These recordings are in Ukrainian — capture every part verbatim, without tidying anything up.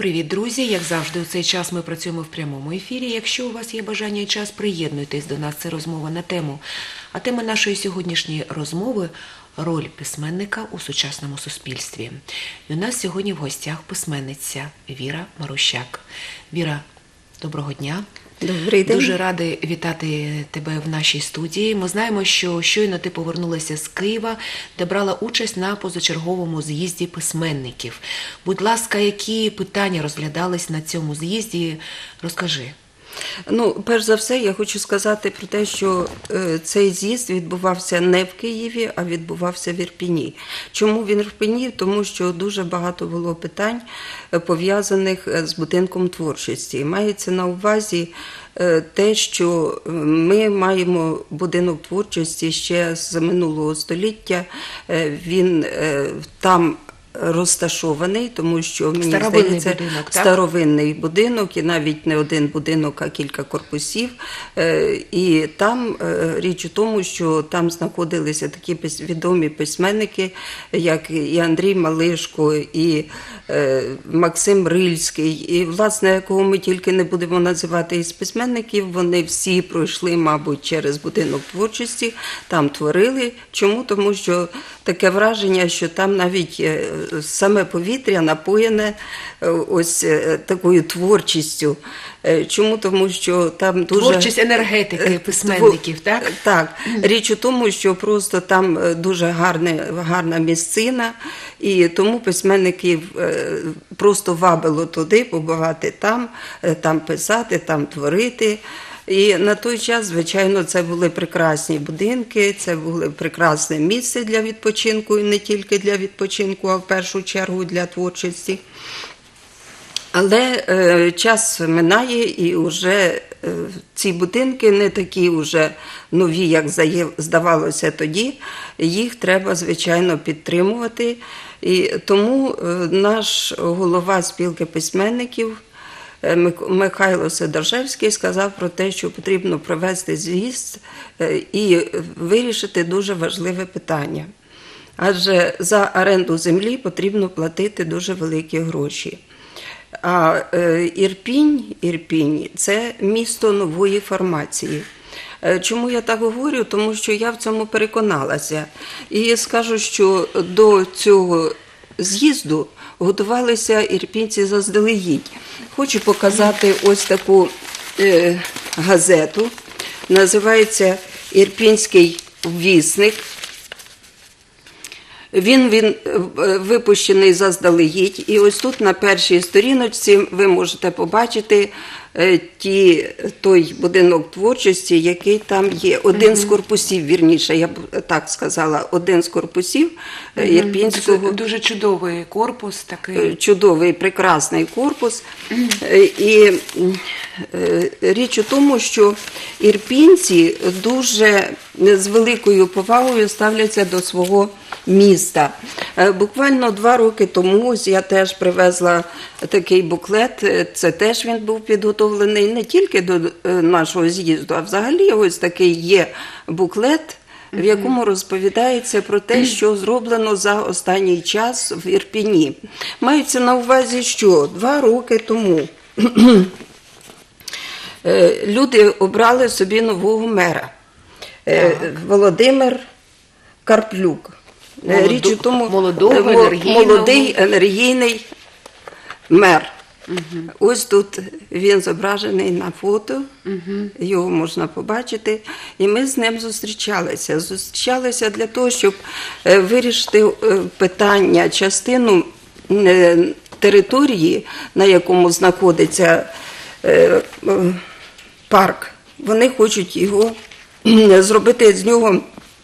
Привіт, друзі! Як завжди, у цей час ми працюємо в прямому ефірі. Якщо у вас є бажання і час, приєднуйтесь до нас. Це розмова на тему. А тема нашої сьогоднішньої розмови – роль письменника у сучасному суспільстві. І у нас сьогодні в гостях письменниця Віра Марущак. Віра, доброго дня! Добрий день. Дуже раді вітати тебе в нашій студії. Ми знаємо, що щойно ти повернулася з Києва, де брала участь на позачерговому з'їзді письменників. Будь ласка, які питання розглядались на цьому з'їзді? Розкажи. Ну, перш за все, я хочу сказати про те, що е, цей з'їзд відбувався не в Києві, а відбувався в Ірпіні. Чому він в Ірпіні? Тому що дуже багато було питань, е, пов'язаних з будинком творчості. Мається на увазі е, те, що ми маємо будинок творчості ще з минулого століття. Е, він е, там розташований, тому що, мені старовинний здається, будинок, так? старовинний будинок, і навіть не один будинок, а кілька корпусів. І там річ у тому, що там знаходилися такі відомі письменники, як і Андрій Малишко, і Максим Рильський, і, власне, кого ми тільки не будемо називати із письменників, вони всі пройшли, мабуть, через будинок творчості, там творили. Чому? Тому що таке враження, що там навіть саме повітря напоєне ось такою творчістю. Чому? Тому що там дуже... Творчість енергетики письменників, так? Так. Річ у тому, що просто там дуже гарне, гарна місцина, і тому письменників просто вабило туди, побувати там, там писати, там творити. І на той час, звичайно, це були прекрасні будинки, це було прекрасне місце для відпочинку, і не тільки для відпочинку, а в першу чергу для творчості. Але е, час минає, і вже е, ці будинки не такі вже нові, як здавалося тоді. Їх треба, звичайно, підтримувати. І тому е, наш голова спілки письменників Михайло Сидоржевський сказав про те, що потрібно провести з'їзд і вирішити дуже важливе питання. Адже за оренду землі потрібно платити дуже великі гроші. А Ірпінь, Ірпінь – це місто нової формації. Чому я так говорю? Тому що я в цьому переконалася. І скажу, що до цього з'їзду готувалися ірпінці заздалегідь. Хочу показати ось таку е, газету. Називається «Ірпінський вісник». Він, він випущений заздалегідь. І ось тут на першій сторіночці ви можете побачити ті, той будинок творчості, який там є. Один з корпусів, вірніше, я б так сказала, один з корпусів Ірпінського. Дуже чудовий корпус. Такий. Чудовий, прекрасний корпус. І річ у тому, що ірпінці дуже з великою повагою ставляться до свого міста. Буквально два роки тому я теж привезла такий буклет, це теж він був підготовлений не тільки до нашого з'їзду, а взагалі ось такий є буклет, в якому розповідається про те, що зроблено за останній час в Ірпіні. Мається на увазі, що два роки тому люди обрали собі нового мера. Так. Володимир Карплюк. Молоду, Річ у тому, молодого, енергійного. молодий, енергійний мер. Угу. Ось тут він зображений на фото, угу. Його можна побачити. І ми з ним зустрічалися. Зустрічалися для того, щоб вирішити питання, частину території, на якому знаходиться парк. Вони хочуть його зробити з нього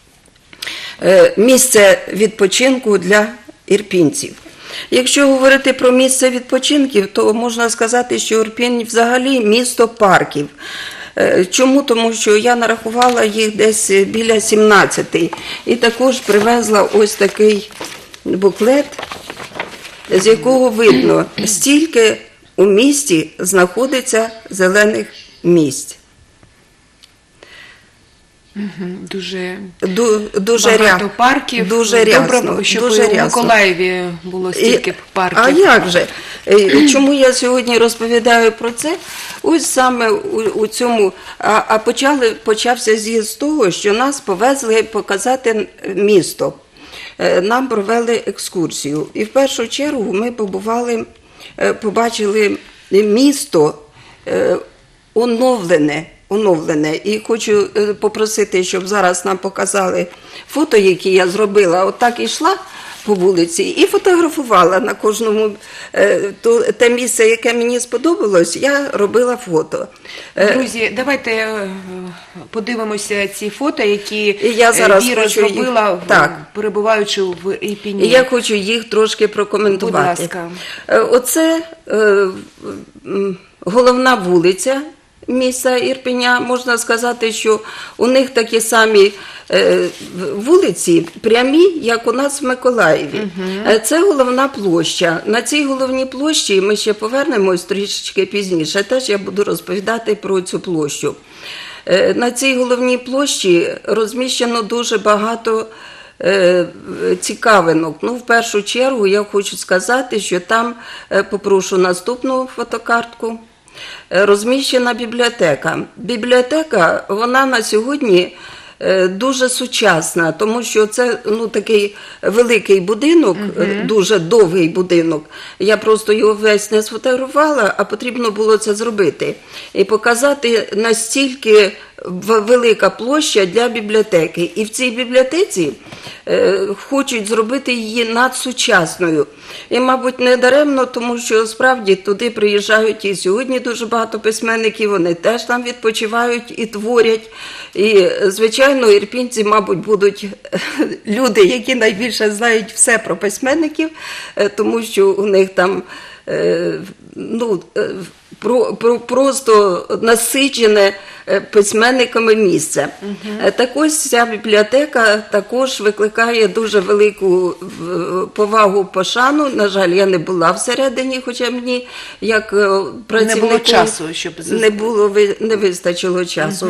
місце відпочинку для ірпінців. Якщо говорити про місце відпочинків, то можна сказати, що Ірпінь взагалі місто парків. Чому? Тому що я нарахувала їх десь біля сімнадцяти. І також привезла ось такий буклет, з якого видно, стільки у місті знаходиться зелених місць. Мгм. Дуже Ду- дуже багато ря- парків. Дуже Добре, рясно, щоб дуже і у рясно. Миколаєві було стільки І- парків. А як же? Е, Чому я сьогодні розповідаю про це? Ось саме у, у цьому, а, а почали, почався з'їзд з того, що нас повезли показати місто. Е, Нам провели екскурсію. І в першу чергу ми побували, е, побачили місто е, оновлене. Оновлене. І хочу е, попросити, щоб зараз нам показали фото, які я зробила. От так йшла по вулиці і фотографувала на кожному е, то, те місце, яке мені сподобалось, я робила фото. Е, Друзі, давайте е, подивимося ці фото, які І я е, зараз Віра хочу їх- зробила, в- Так. перебуваючи в Ірпіні. І я хочу їх трошки прокоментувати. Будь ласка. Е, Оце е, м, головна вулиця міста Ірпеня. Можна сказати, що у них такі самі е, вулиці прямі, як у нас в Миколаєві. Е, Це головна площа. На цій головній площі ми ще повернемось трішечки пізніше. Теж я буду розповідати про цю площу. Е, На цій головній площі розміщено дуже багато е, цікавинок. Ну, в першу чергу я хочу сказати, що там, е, попрошу наступну фотокартку, е, розміщена бібліотека. Бібліотека, вона на сьогодні е, дуже сучасна, тому що це ну, такий великий будинок, е, дуже довгий будинок. Я просто його весь не сфотографувала, а потрібно було це зробити. І показати настільки в- велика площа для бібліотеки. І в цій бібліотеці е, хочуть зробити її надсучасною. І, мабуть, не даремно, тому що справді туди приїжджають і сьогодні дуже багато письменників, вони теж там відпочивають і творять. І, звичайно, ірпінці, мабуть, будуть люди, які найбільше знають все про письменників, е, тому що у них там е, ну, е, про, про, просто насичене е, письменниками місце. Е, Так ось ця бібліотека також викликає дуже велику в- повагу, пошану. На жаль, я не була всередині, хоча мені як е, працівнику часу, щоб з- не було ви- не вистачило часу.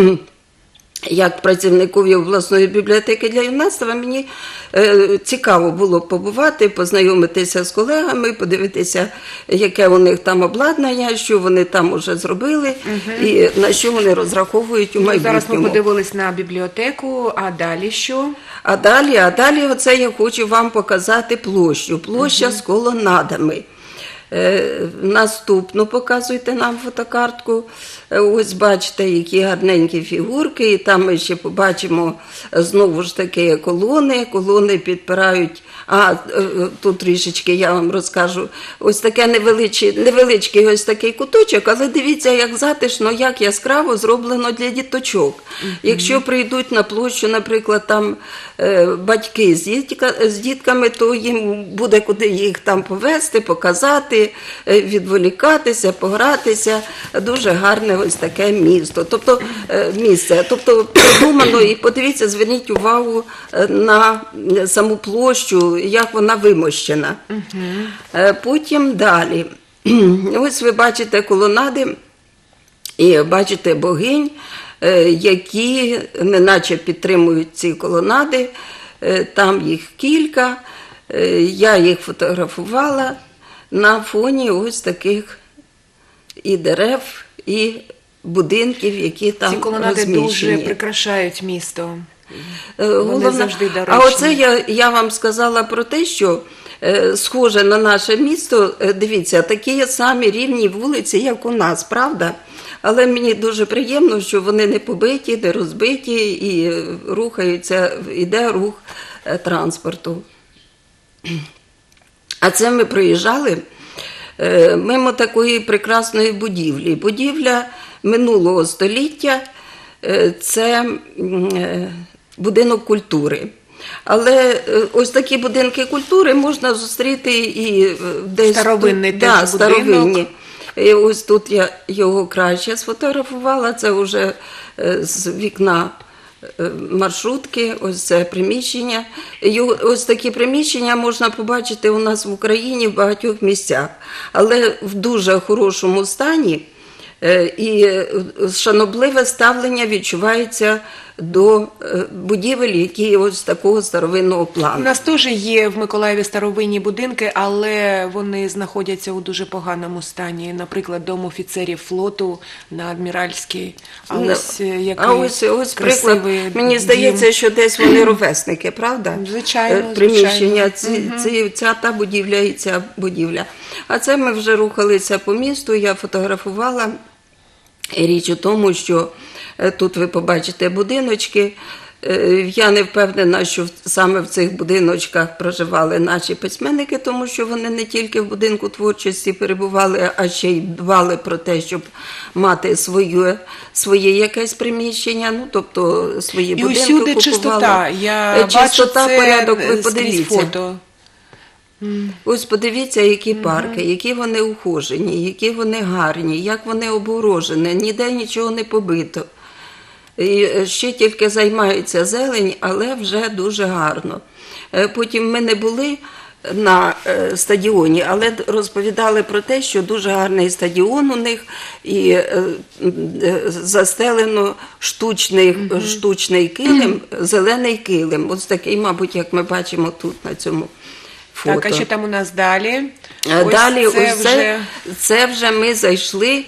Як працівникові обласної бібліотеки для юнацтва мені е, цікаво було побувати, познайомитися з колегами, подивитися, яке у них там обладнання, що вони там уже зробили і на що вони розраховують у Ну, майбутньому. зараз ми подивились на бібліотеку, а далі що? А далі, а далі оце я хочу вам показати площу. Площа з колонадами. Е, наступну показуйте нам фотокартку. Е, Ось бачите, які гарненькі фігурки. І там ми ще побачимо е, знову ж таки колони. Колони підпирають. А, е, тут трішечки я вам розкажу. Ось таке невеличкий, невеличкий ось такий куточок, але дивіться, як затишно, як яскраво зроблено для діточок. Якщо прийдуть на площу, наприклад, там е, батьки з, дітка, з дітками, то їм буде куди їх там повезти, показати, е, відволікатися, погратися. Дуже гарне ось таке місто, тобто е, місце. Тобто придумано, і подивіться, зверніть увагу е, на саму площу, як вона вимощена. Е, Потім далі. Ось ви бачите колонади і бачите богинь, е, які неначе підтримують ці колонади. Е, Там їх кілька. Е, Я їх фотографувала на фоні ось таких і дерев, і будинків, які там Ці колонади розміщені. дуже прикрашають місто. Е, Вони головне- завжди доречні. А оце я, я вам сказала про те, що е, схоже на наше місто, е, дивіться, такі самі рівні вулиці, як у нас, правда? Але мені дуже приємно, що вони не побиті, не розбиті і е, рухаються, іде рух е, транспорту. А це ми проїжджали е, мимо такої прекрасної будівлі. Будівля минулого століття е, це м, е, будинок культури. Але е, ось такі будинки культури можна зустріти і е, десь Старовинний тут, теж да, будинок. старовинні. І ось тут я його краще сфотографувала. Це вже е, з вікна е, маршрутки, ось це приміщення. Його, ось такі приміщення можна побачити у нас в Україні в багатьох місцях, але в дуже хорошому стані. Е, І е, шанобливе ставлення відчувається до е, будівель, які ось такого старовинного У плану. нас теж є в Миколаєві старовинні будинки, але вони знаходяться у дуже поганому стані. Наприклад, дом офіцерів флоту на Адміральській. А Ну, ось е, який а ось, ось приклад, красивий мені дім. здається, що десь вони ровесники, правда? Звичайно, Е, Приміщення, звичайно. ці, ці, ця та будівля і ця будівля. А це ми вже рухалися по місту, я фотографувала. І річ у тому, що е, тут ви побачите будиночки. Е, Я не впевнена, що в- саме в цих будиночках проживали наші письменники, тому що вони не тільки в будинку творчості перебували, а ще й дбали про те, щоб мати своє, своє якесь приміщення, ну, тобто свої І будинки усюди купували. чистота. Я Е, бачу чистота, це порядок, ви скрізь подивіться. фото. Ось подивіться, які парки, які вони ухожені, які вони гарні, як вони обгорожені, ніде нічого не побито. І ще тільки займається зелень, але вже дуже гарно. Е, Потім ми не були на е, стадіоні, але розповідали про те, що дуже гарний стадіон у них і е, е, застелено штучний, штучний килим, зелений килим. Ось такий, мабуть, як ми бачимо тут на цьому фото. Так, а що там у нас далі? Е, Далі ось це ось це, це вже ми зайшли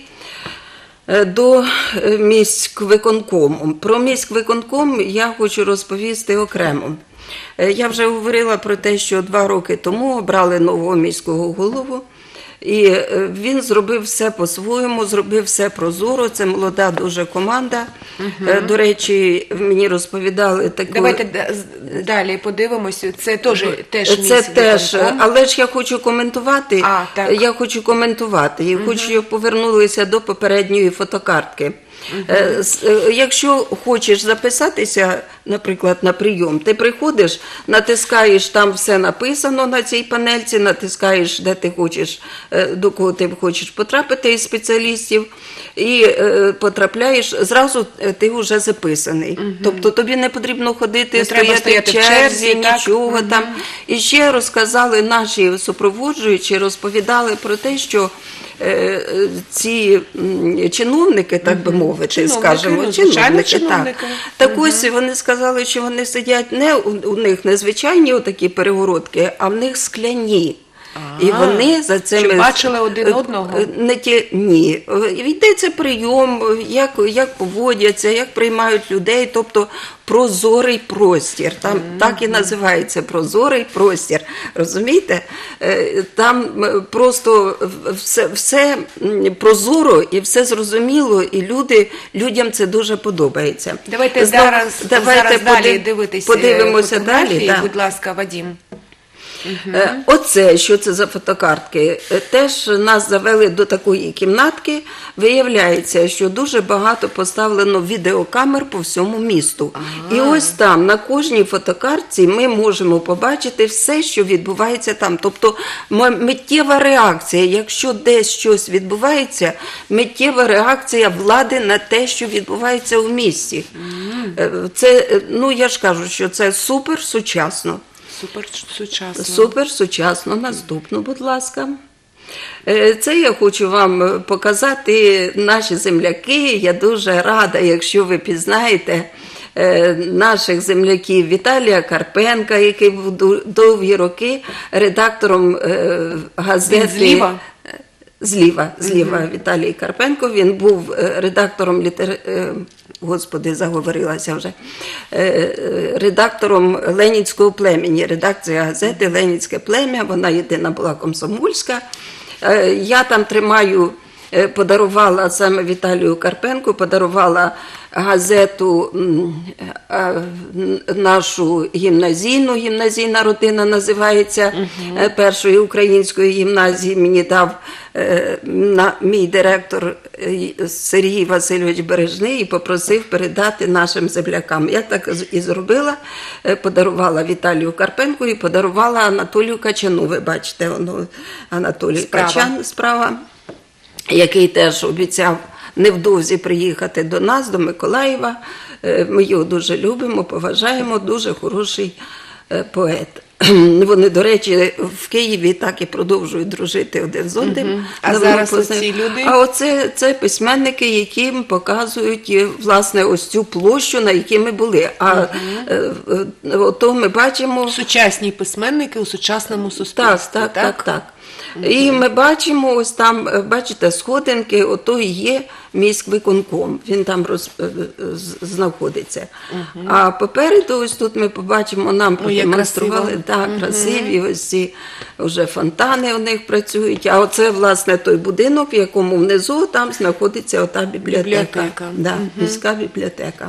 е, до е, міськвиконкому. Про міськвиконком я хочу розповісти окремо. Е, Я вже говорила про те, що два роки тому обрали нового міського голову. І е, він зробив все по-своєму, зробив все прозоро. Це молода дуже команда. Е, До речі, мені розповідали таку... Давайте да- з- далі подивимося. Це теж, теж Це міськвиконком. теж, але ж я хочу коментувати. А, так. Я хочу коментувати. І хочу, щоб повернулися до попередньої фотокартки. Е, с- е, Якщо хочеш записатися, наприклад, на прийом, ти приходиш, натискаєш, там все написано на цій панельці, натискаєш, де ти хочеш, е, до кого ти хочеш потрапити із спеціалістів, і е, потрапляєш, зразу е, ти вже записаний. Тобто тобі не потрібно ходити, Не треба стояти в стояти в черзі, черзі, так? нічого там. І ще розказали наші супроводжуючі, розповідали про те, що е, е, ці м, чиновники, так би мовити, Чиновники, скажімо, ну, звичайно, чиновники, чиновники. так. Так ось вони сказали, що вони сидять не у, у них не звичайні отакі перегородки, а в них скляні. І А, вони за цими... щоб бачили один одного? Не ті, ні. Йдеться прийом, як, як поводяться, як приймають людей, тобто прозорий простір. Там mm-hmm. так і називається прозорий простір. Розумієте? Е, Там е, просто все, все м, прозоро і все зрозуміло, і люди, людям це дуже подобається. Давайте Знов- зараз, давайте зараз далі подив- дивитися подивимося фотографії. далі. Да. Будь ласка, Вадім. Е, Оце, що це за фотокартки, е, теж нас завели до такої кімнатки. Виявляється, що дуже багато поставлено відеокамер по всьому місту. І ось там, на кожній фотокартці, ми можемо побачити все, що відбувається там. Тобто м- миттєва реакція, якщо десь щось відбувається, миттєва реакція влади на те, що відбувається у місті. Е, Це, е, ну я ж кажу, що це супер сучасно. Супер сучасно. Супер сучасно. Наступну, будь ласка. Е, Це я хочу вам показати наші земляки. Я дуже рада, якщо ви пізнаєте е, наших земляків Віталія Карпенка, який був ду- довгі роки редактором е, газети. Він зліва? Зліва, зліва Віталій Карпенко. Він був е, редактором літер... е, Господи, заговорилася вже. Е, е, Редактором Ленінського племені. Редакція газети Ленінське плем'я, вона єдина була комсомольська. Е, Я там тримаю, е, подарувала саме Віталію Карпенку, подарувала газету м, е, нашу гімназійну, гімназійна родина називається, е, першої української гімназії. Мені дав е, на, мій директор е, Сергій Васильович Бережний і попросив передати нашим землякам. Я так з- і зробила, е, подарувала Віталію Карпенку і подарувала Анатолію Качану. Ви бачите, воно Анатолій Справа. Качан справа, який теж обіцяв невдовзі приїхати до нас, до Миколаєва. Е, Ми його дуже любимо, поважаємо, дуже хороший е, поет. Вони, до речі, в Києві так і продовжують дружити один з одним. Мгм. А Давно зараз позна- оці люди? А оце це письменники, яким показують е, власне ось цю площу, на якій ми були. А е, е, ото ми бачимо. Сучасні письменники у сучасному суспільстві. Так, так, так, так. І ми бачимо, ось там, е, бачите, сходинки, ото і є міськвиконком, він там роз, е, е, з- знаходиться. А попереду, ось тут ми побачимо, нам Ой, як продемонстрували, красиво. так, красиві, ось ці вже фонтани у них працюють. А оце, власне, той будинок, в якому внизу там знаходиться ота бібліотека. Бібліотека. Да, міська бібліотека.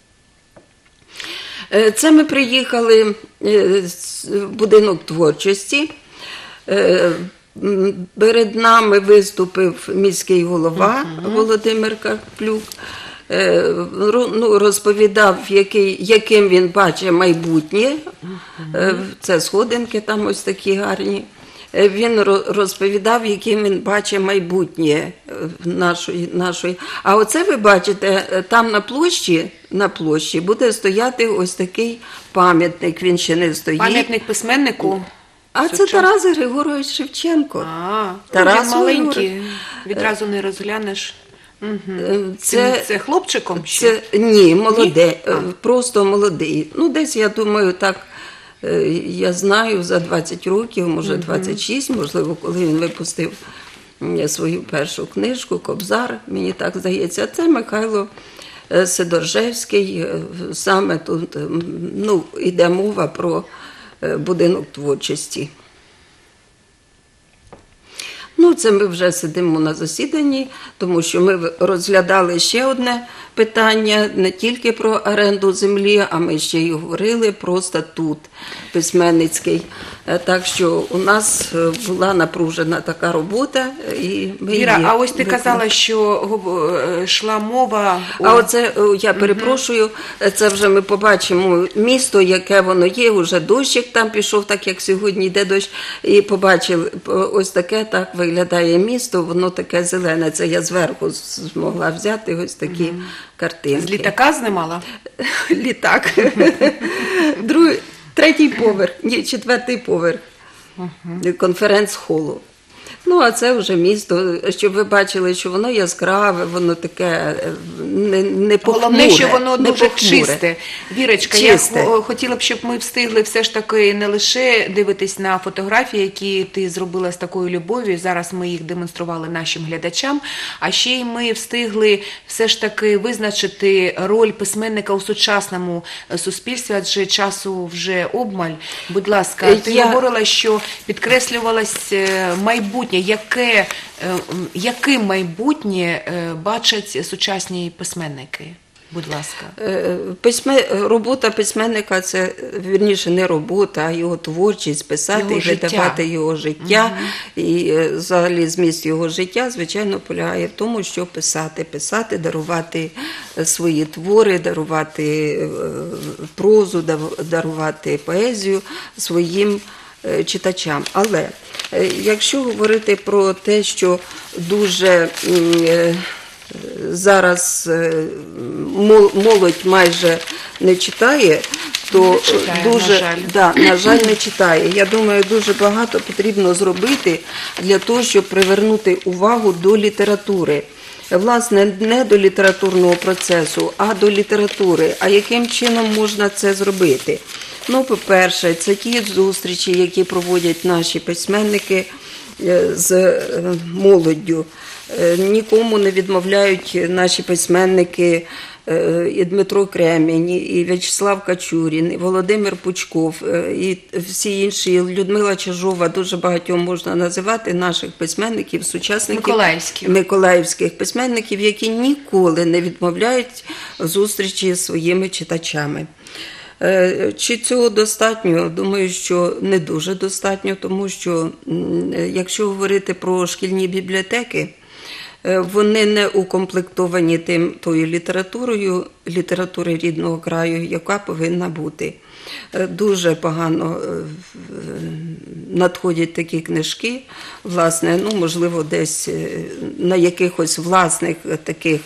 Е, Це ми приїхали е, з- в будинок творчості. Е, м, Перед нами виступив міський голова Володимир Карплюк. Е, ро- ну, розповідав, який, яким він бачить майбутнє. Е, Це сходинки там ось такі гарні. Е, Він ро- розповідав, яким він бачить майбутнє е, нашої, нашої. А оце ви бачите, е, там на площі, на площі буде стояти ось такий пам'ятник. Він ще не стоїть. Пам'ятник письменнику. А це Сучас- Тарас Григорович Шевченко. А, Тарас він маленький, Григорович. відразу не розглянеш. Мгм. Е, Це, Це, це хлопчиком ще? це ні, молодий, Ні? А. просто молодий. Ну, десь, я думаю, так, е, я знаю, за двадцять років, може двадцять шість, можливо, коли він випустив м, свою першу книжку «Кобзар», мені так здається. Це Михайло е, Сидоржевський. Е, Саме тут м, ну, йде мова про е, будинок творчості. Ну, це ми вже сидимо на засіданні, тому що ми розглядали ще одне питання, не тільки про оренду землі, а ми ще й говорили про статут письменницький. Е, Так що у нас е, була напружена така робота. І ми Віра, її а ось ти виконали. казала, що гов- е, йшла мова... у- А оце, о, я перепрошую, це вже ми побачимо місто, яке воно є, вже дощик там пішов, так як сьогодні йде дощ, і побачили, о, ось таке так виглядає місто, воно таке зелене. Це я зверху змогла взяти ось такі картинки. З літака знімала? Літак. Другий, третій поверх, ні, четвертий поверх конференц-холу. Ну, а це вже місто, щоб ви бачили, що воно яскраве, воно таке е, не, не похмуре. Головне, що воно не дуже похмуре. чисте. Вірочка, Чисте. я хо- хотіла б, щоб ми встигли все ж таки не лише дивитись на фотографії, які ти зробила з такою любов'ю, зараз ми їх демонстрували нашим глядачам, а ще й ми встигли все ж таки визначити роль письменника у сучасному е, суспільстві, адже часу вже обмаль. Будь ласка, ти Я- говорила, що підкреслювалось е, майбутнє. Яке, е, м, яке майбутнє е, бачать сучасні письменники? Будь ласка. Е, Письме, робота письменника – це, вірніше, не робота, а його творчість, писати Його і життя. видавати його життя. І е, взагалі зміст його життя, звичайно, полягає в тому, що писати. Писати, дарувати е, свої твори, дарувати е, прозу, дав- дарувати поезію своїм е, читачам. Але е, якщо говорити про те, що дуже м, е, зараз е, мол- молодь майже не читає, то Не читає, дуже, на жаль. Да, на жаль, не читає. Я думаю, дуже багато потрібно зробити для того, щоб привернути увагу до літератури. Власне, не до літературного процесу, а до літератури. А яким чином можна це зробити? Ну, по-перше, це ті зустрічі, які проводять наші письменники е, з е, молоддю. Е, Нікому не відмовляють наші письменники е, і Дмитро Кремінь, і В'ячеслав Качурін, і Володимир Пучков, е, і всі інші, Людмила Чижова, дуже багатьом можна називати наших письменників, сучасників. Миколаївських. Миколаївських письменників, які ніколи не відмовляють зустрічі з своїми читачами. Е, Чи цього достатньо? Думаю, що не дуже достатньо, тому що м, якщо говорити про шкільні бібліотеки, е, вони не укомплектовані тим тою літературою, літератури рідного краю, яка повинна бути. Е, Дуже погано е, в- надходять такі книжки, власне, ну, можливо, десь е, на якихось власних е, таких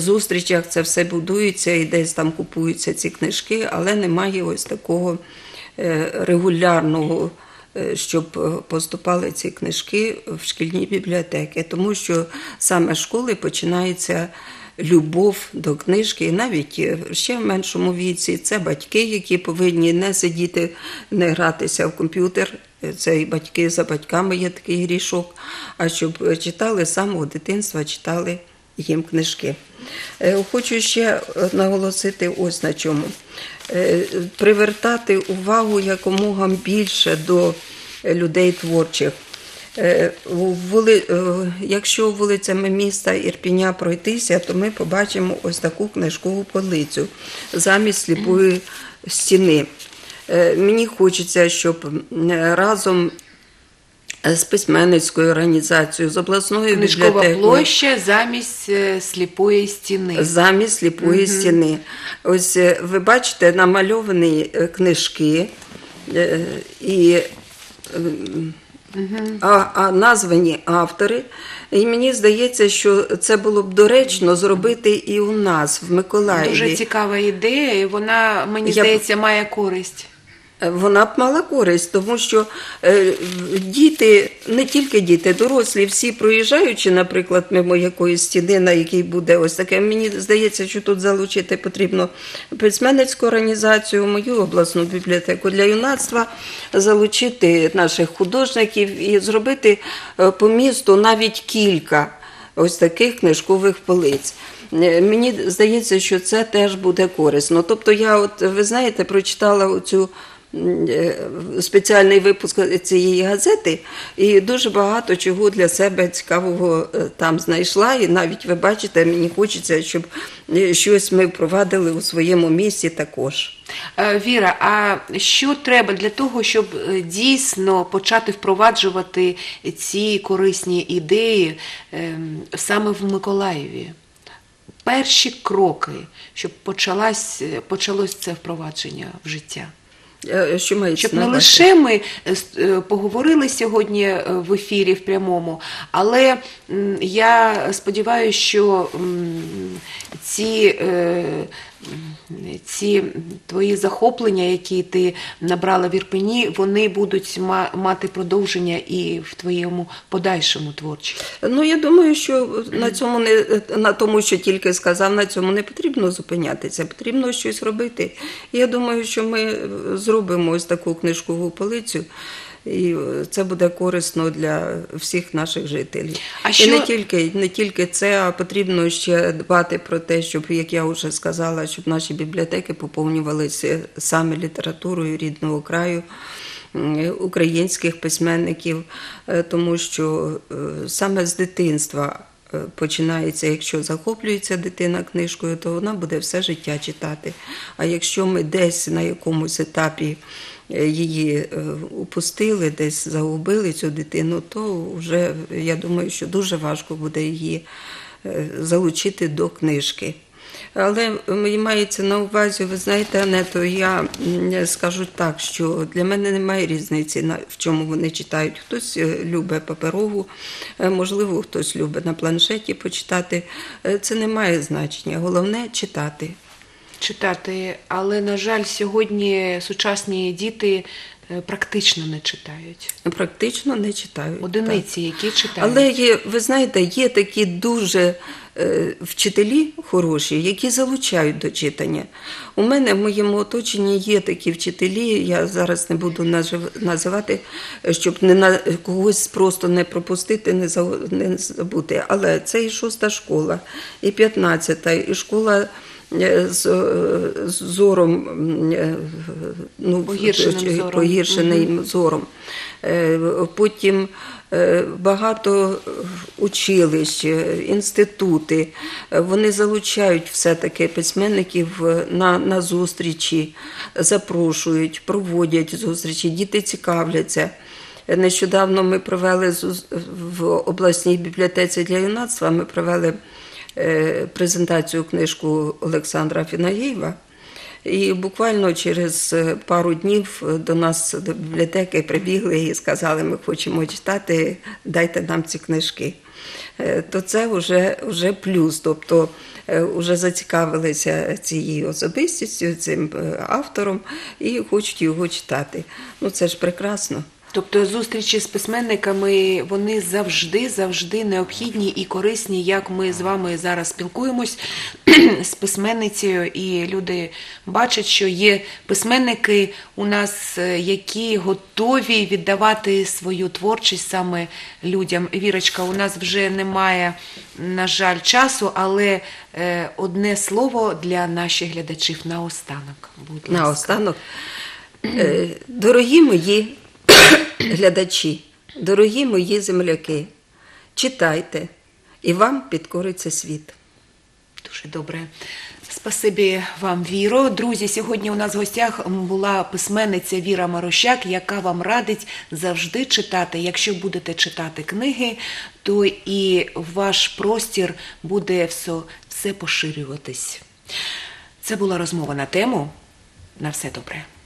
зустрічах це все будується і десь там купуються ці книжки, але немає ось такого е, регулярного, е, щоб поступали ці книжки в шкільні бібліотеки, тому що саме з школи починається любов до книжки, і навіть ще в меншому віці це батьки, які повинні не сидіти, не гратися в комп'ютер. Це і батьки за батьками є такий грішок, а щоб читали з самого дитинства, читали їм книжки. Е, Хочу ще наголосити ось на чому. Е, Привертати увагу якомога більше до людей творчих. Е, вули- е, Якщо вулицями міста Ірпіня пройтися, то ми побачимо ось таку книжкову полицю замість сліпої стіни. Е, Мені хочеться, щоб е, разом з письменницькою організацією, з обласною Книжкова бібліотекою, площа замість е, сліпої стіни. замість сліпої стіни. Ось е, ви бачите, намальовані е, книжки е, і е, а, а названі автори. І мені здається, що це було б доречно зробити і у нас, в Миколаєві. Дуже цікава ідея, і вона, мені Я б- здається, має користь. Вона б мала користь, тому що е, діти, не тільки діти, дорослі, всі проїжджаючи, наприклад, мимо якоїсь стіни, на якій буде ось таке, мені здається, що тут залучити потрібно письменницьку організацію, мою обласну бібліотеку для юнацтва, залучити наших художників і зробити е, по місту навіть кілька ось таких книжкових полиць. Е, Мені здається, що це теж буде корисно. Тобто я, от ви знаєте, прочитала оцю м, е, спеціальний випуск цієї газети і дуже багато чого для себе цікавого е, там знайшла. І навіть ви бачите, мені хочеться, щоб е, щось ми впровадили у своєму місті також. Е, Віра, а що треба для того, щоб е, дійсно почати впроваджувати ці корисні ідеї ем, саме в Миколаєві? Перші кроки, щоб почалось, почалось це впровадження в життя. Е, Що мається Щоб на не увазі? лише ми е, с- е, поговорили сьогодні е, в ефірі в прямому, але м, я сподіваюся, що м, ці, е, м, ці твої захоплення, які ти набрала в Ірпені, вони будуть ма- мати продовження і в твоєму подальшому творчості. Ну, я думаю, що на цьому не на тому, що тільки сказав, на цьому не потрібно зупинятися, потрібно щось робити. І я думаю, що ми зробимо ось таку книжкову полицю, і це буде корисно для всіх наших жителів. А І що- не тільки, не тільки це, а потрібно ще дбати про те, щоб, як я вже сказала, щоб наші бібліотеки поповнювалися саме літературою рідного краю, м, українських письменників, е, тому що е, саме з дитинства е, починається, якщо захоплюється дитина книжкою, то вона буде все життя читати. А якщо ми десь на якомусь етапі е, її е, упустили, десь загубили цю дитину, то вже, я думаю, що дуже важко буде її е, залучити до книжки. Але мені мається на увазі, ви знаєте, Ането, я м, скажу так, що для мене немає різниці, на- в чому вони читають. Хтось е, любить паперову, е, можливо, хтось любить на планшеті почитати. Е, Це не має значення. Головне – читати. Читати, але, на жаль, сьогодні сучасні діти е, практично не читають. Практично не читають. Одиниці, які читають. Але є, ви знаєте, є такі дуже е, вчителі хороші, які залучають до читання. У мене в моєму оточенні є такі вчителі, я зараз не буду нажив- називати, щоб не на когось просто не пропустити, не за- не забути. Але це і шоста школа, і п'ятнадцята, і школа е, з, е, з зором, м, е, ну, Погіршеним зором. погіршеним зором. Е, Потім е, багато училищ, е, інститути, е, вони залучають все-таки письменників е, на, на зустрічі, запрошують, проводять зустрічі, діти цікавляться. Е, Нещодавно ми провели зус- в обласній бібліотеці для юнацтва, ми провели е, презентацію книжку Олександра Фінаєєва. І буквально через пару днів до нас до бібліотеки прибігли і сказали, ми хочемо читати, дайте нам ці книжки. е, то це вже, вже плюс. Тобто е, вже зацікавилися цією особистістю, цим е, автором і хочуть його читати. Ну це ж прекрасно. Тобто зустрічі з письменниками, вони завжди, завжди необхідні і корисні, як ми з вами зараз спілкуємось з письменницею, і люди бачать, що є письменники у нас, які готові віддавати свою творчість саме людям. Вірочка, у нас вже немає, на жаль, часу, але е, одне слово для наших глядачів наостанок. Будь ласка. Наостанок, е, дорогі мої глядачі, дорогі мої земляки, читайте, і вам підкориться світ. Дуже добре. Спасибі вам, Віро. Друзі, сьогодні у нас в гостях була письменниця Віра Марощак, яка вам радить завжди читати. Якщо будете читати книги, то і ваш простір буде все, все поширюватись. Це була розмова на тему. На все добре.